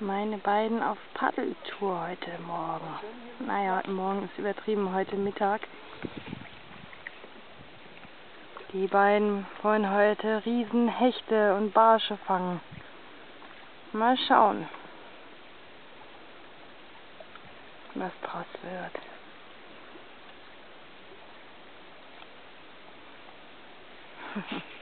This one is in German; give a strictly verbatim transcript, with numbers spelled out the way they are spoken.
Meine beiden auf Paddeltour heute Morgen. Naja, heute Morgen ist übertrieben, heute Mittag. Die beiden wollen heute Riesenhechte und Barsche fangen. Mal schauen, was draus wird.